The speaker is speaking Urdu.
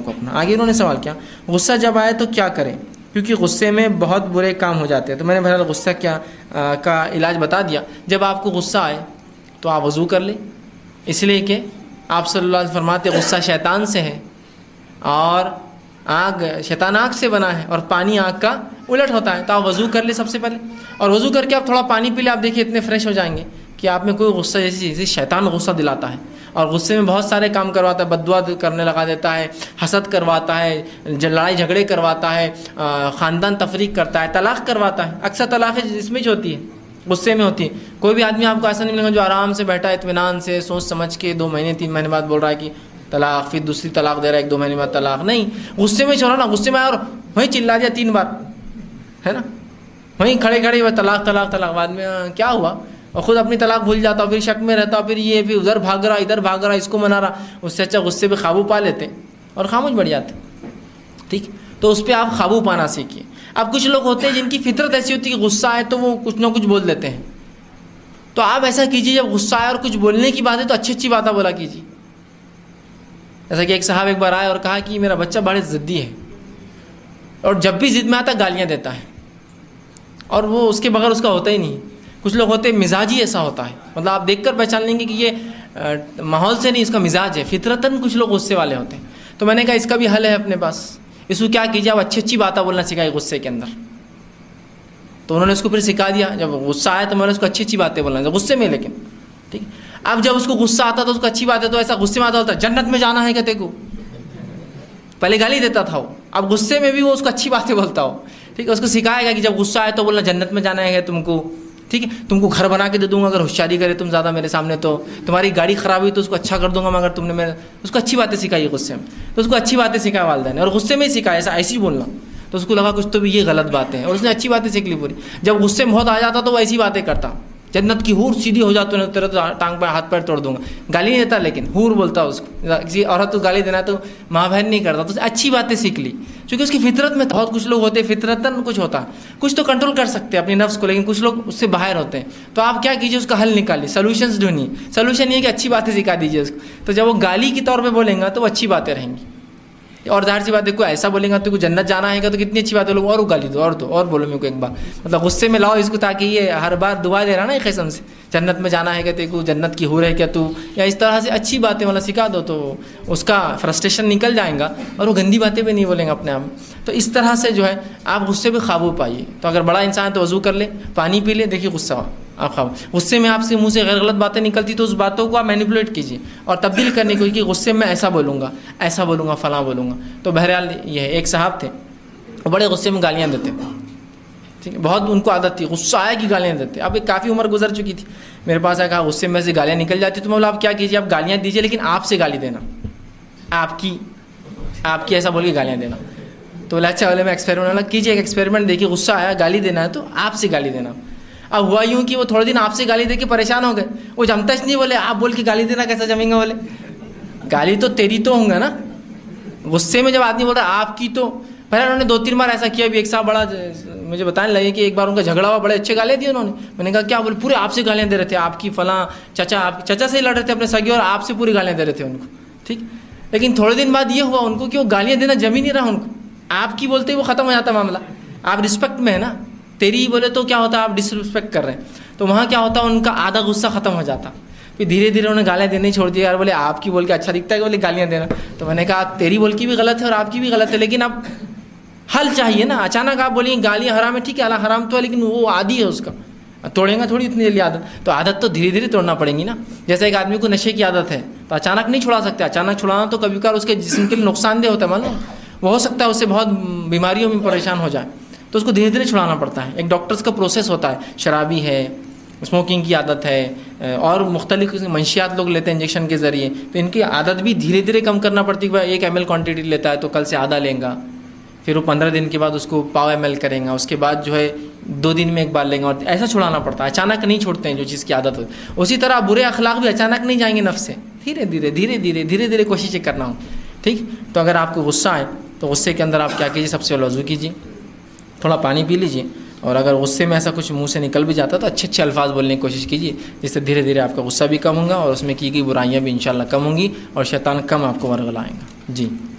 کو اپنا. آگے انہوں نے سوال کیا غصہ جب آئے تو کیا کریں, کیونکہ غصے میں بہت برے کام ہو جاتے ہیں. تو میں نے بہرحال غصہ کیا کا علاج بتا دیا. جب آپ کو غصہ آئے تو آپ وضو کر لیں, اس لیے کہ آپ صلی اللہ علیہ وسلم فرماتے غصہ شیطان سے ہے, اور آگ شیطان آگ سے بنا ہے, اور پانی آگ کا الٹ ہوتا ہے. تو آپ وضو کر لیں سب سے پہلے, اور وضو کر کے آپ تھوڑا پانی پی لیں. آپ دیکھیے اتنے فریش ہو جائیں گے کہ آپ میں کوئی غصہ جیسی چیز. شیطان غصہ دلاتا ہے, اور غصے میں بہت سارے کام کرواتا ہے, بددعا کرنے لگا دیتا ہے, حسد کرواتا ہے, لڑائی جھگڑے کرواتا ہے, خاندان تفریق کرتا ہے, طلاق کرواتا ہے. اکثر طلاقیں اس میں جو ہوتی ہے غصے میں ہوتی ہے. کوئی بھی آدمی آپ کو ایسا نہیں ملے گا جو آرام سے بیٹھا ہے اطمینان سے سوچ سمجھ کے 2 مہینے 3 مہینے بعد بول رہا ہے کہ طلاق, پھر دوسری طلاق دے رہا ہے 1-2 مہینے بعد طلاق. نہیں, غصے میں چھوڑا نا, غصے میں اور وہیں چلا دیا 3 بار, ہے نا, وہیں کھڑے کھڑے طلاق طلاق طلاق. بعد میں کیا ہوا, اور خود اپنی طلاق بھول جاتا, پھر شک میں رہتا, پھر یہ پھر ادھر بھاگ رہا ادھر بھاگ رہا, اس کو منا رہا. اس سے اچھا غصے پہ قابو پا لیتے اور خاموش بڑھ جاتے. ٹھیک, تو اس پہ آپ قابو پانا سیکھیے. اب کچھ لوگ ہوتے ہیں جن کی فطرت ایسی ہوتی ہے کہ غصہ آئے تو وہ کچھ نہ کچھ بول دیتے ہیں. تو آپ ایسا کیجیے, جب غصہ آئے اور کچھ بولنے کی بات ہے تو اچھی اچھی باتیں بولا کیجیے. جیسا کہ ایک صاحب ایک بار آئے اور کہا کہ میرا بچہ بڑے ضدی ہے, اور جب بھی ضد میں آتا گالیاں دیتا ہے, اور وہ اس کے بغیر اس کا ہوتا ہی نہیں. کچھ لوگ ہوتے ہیں مزاج ہی ایسا ہوتا ہے, مطلب آپ دیکھ کر پہچان لیں گے کہ یہ ماحول سے نہیں, اس کا مزاج ہے. فطرتاً کچھ لوگ غصے والے ہوتے ہیں. تو میں نے کہا اس کا بھی حل ہے اپنے پاس. اس کو کیا کیجیے, آپ اچھی اچھی باتیں بولنا سکھائیے غصے کے اندر. تو انہوں نے اس کو پھر سکھا دیا. جب غصہ آیا تو میں نے اس کو اچھی اچھی باتیں بولنا غصے میں, لیکن ٹھیک. اب جب اس کو غصہ آتا تو اس کو اچھی بات ہے, تو ایسا غصے میں آتا ہوتا جنت میں جانا ہے کہتے کو, پہلے گالی دیتا تھا وہ, اب غصے میں بھی وہ اس کو اچھی باتیں بولتا ہو. ٹھیک ہے, اس کو سکھائے گا کہ جب غصہ آئے تو بولنا جنت میں جانا ہے تم کو. ٹھیک ہے, تم کو گھر بنا کے دے دوں گا اگر ہوشیاری کرے تم زیادہ میرے سامنے, تو تمہاری گاڑی خراب ہوئی تو اس کو اچھا کر دوں گا مگر تم نے میرے. اس کو اچھی باتیں سکھائی غصے میں, تو اس کو اچھی باتیں سکھایا والدین نے, اور غصے میں ہی سکھایا ایسا ایسی بولنا. تو اس کو لگا کچھ تو بھی یہ غلط باتیں ہیں, اور اس نے اچھی باتیں سیکھ لی پوری. جب غصے میں بہت آ جاتا تو وہ ایسی باتیں کرتا, جنت کی حور سیدھی ہو جاتی ہے, تیرا تو ٹانگ پہ ہاتھ پیر توڑ دوں گا. گالی نہیں دیتا لیکن حور بولتا اس کو. کسی عورت کو گالی دینا تو ماں بہن نہیں کرتا. تو اچھی باتیں سیکھ لی, چونکہ اس کی فطرت میں بہت کچھ لوگ ہوتے ہیں فطرتاً کچھ ہوتا ہے, کچھ تو کنٹرول کر سکتے ہیں اپنی نفس کو, لیکن کچھ لوگ اس سے باہر ہوتے ہیں. تو آپ کیا کیجیے, اس کا حل نکالیے, سولوشنز ڈھونڈیے. سولوشن یہ ہے کہ اچھی باتیں سکھا دیجیے اس کو. تو جب وہ گالی کے طور پہ بولیں گا تو وہ اچھی باتیں رہیں گی. اور ظاہر سی بات ہے, کوئی ایسا بولیں گا تو کوئی جنت جانا ہے گا تو کتنی اچھی بات ہے, لوگ اور گالی دو اور بولو میرے کو ایک بار, مطلب غصے میں لاؤ اس کو, تاکہ یہ ہر بار دعا دے رہا نا ایک قسم سے جنت میں جانا ہے کیا تو جنت کی حور ہے کیا تو, یا اس طرح سے اچھی باتیں والا سکھا دو تو اس کا فرسٹریشن نکل جائے گا, اور وہ گندی باتیں بھی نہیں بولیں گے اپنے آپ. تو اس طرح سے جو ہے آپ غصے پہ قابو پائیے. تو اگر بڑا انسان ہے تو وضو کر لے, پانی پی لے, دیکھیے غصہ آپ قابو. غصے میں آپ سے منہ سے غیر غلط باتیں نکلتی تو اس باتوں کو آپ مینیپولیٹ کیجیے اور تبدیل کرنے کی, کہ غصے میں ایسا بولوں گا فلاں بولوں گا. تو بہرحال یہ ہے, ایک صاحب تھے وہ بڑے غصے میں گالیاں دیتے, ٹھیک ہے, بہت ان کو عادت تھی, غصہ آیا کہ گالیاں دیتے. اب کافی عمر گزر چکی تھی, میرے پاس آیا, کہا غصے میں سے گالیاں نکل جاتی, تو میں بولا آپ کیا کیجیے, آپ گالیاں دیجیے لیکن آپ سے گالی دینا, آپ کی ایسا بول کے گالیاں دینا. تو بولا اچھا, بولے میں ایکسپیریمنٹ کیجیے, ایک ایکسپیریمنٹ دیکھیے, غصہ آیا گالی دینا ہے تو آپ سے گالی دینا. اب ہوا یوں کہ وہ تھوڑے دن آپ سے گالی دے کے پریشان ہو گئے, وہ جمتا اس نہیں, بولے آپ بول کے گالی دینا کیسا جمیں گا, بولے گالی تو تیری تو ہوں گا نا. غصے میں جب آدمی بول رہا آپ کی, تو پہلے انہوں نے 2-3 بار ایسا کیا. بھی ایک صاحب بڑا مجھے بتانے لگے کہ ایک بار ان کا جھگڑا ہوا, بڑے اچھے گالیاں دی انہوں نے. میں نے کہا کیا, بولے پورے آپ سے گالیاں دے رہے تھے, آپ کی فلاں چچا, آپ چچا سے ہی لڑ رہے تھے اپنے سگے, اور آپ سے پوری گالیاں دے رہے تھے ان کو. ٹھیک, لیکن تھوڑے دن بعد یہ ہوا ان کو کہ وہ گالیاں دینا جم ہی نہیں رہا ان کو. آپ کی بولتے ہی وہ ختم ہو جاتا معاملہ. آپ رسپیکٹ میں ہے نا, تیری بولے تو کیا ہوتا, آپ ڈس رسپیکٹ کر رہے ہیں, تو وہاں کیا ہوتا, ان کا آدھا غصہ ختم ہو جاتا. پھر دھیرے دھیرے انہوں نے گالیاں دینے چھوڑ دیا. یار بولے آپ کی بول کے اچھا دکھتا ہے کہ بولے گالیاں دینا. تو میں نے کہا تیری بول کی بھی غلط ہے اور آپ کی بھی غلط ہے, لیکن اب حل چاہیے نا. اچانک آپ بولیں گے گالیاں حرام ہے, ٹھیک ہے اللہ حرام تو ہے, لیکن وہ عادی ہے اس کا, توڑیں گا تھوڑی اتنی جلدی عادت. تو عادت تو دھیرے دھیرے توڑنا پڑیں گی نا. جیسے ایک آدمی کو نشے کی عادت ہے تو اچانک نہیں چھڑا سکتے. اچانک چھڑانا تو کبھی کبھار اس کے جسم کے لیے نقصان دہ ہوتا ہے, معلوم, وہ ہو سکتا ہے اس سے بہت بیماریوں میں پریشان ہو جائے. تو اس کو دھیرے دھیرے چھڑانا پڑتا ہے. ایک ڈاکٹرز کا پروسیس ہوتا ہے. شرابی ہے, اسموکنگ کی عادت ہے, اور مختلف منشیات لوگ لیتے ہیں انجیکشن کے ذریعے, تو ان کی عادت بھی دھیرے دھیرے کم کرنا پڑتی ہے. 1 ml کوانٹٹی لیتا ہے تو کل سے آدھا لیں گا, پھر وہ 15 دن کے بعد اس کو 1/4 ml کریں گا, اس کے بعد جو ہے 2 دن میں 1 بار لیں گا, اور ایسا چھڑانا پڑتا ہے. اچانک نہیں چھوڑتے ہیں جو چیز کی عادت ہوتی. اسی طرح برے اخلاق بھی اچانک نہیں جائیں گے نفس سے, دھیرے دھیرے کوششیں کرنا ہو. ٹھیک, تو اگر آپ کو غصہ آئے تو غصے کے اندر آپ کیا کیجیے, سب سے پہلے وضو کیجیے, تھوڑا پانی پی لیجیے, اور اگر غصے میں ایسا کچھ منہ سے نکل بھی جاتا تو اچھے الفاظ بولنے کی کوشش کیجیے, جس سے دھیرے دھیرے آپ کا غصہ بھی کم ہوگا, اور اس میں کی گئی برائیاں بھی انشاءاللہ کم ہوں گی, اور شیطان کم آپ کو ورغلائیں گا. جی.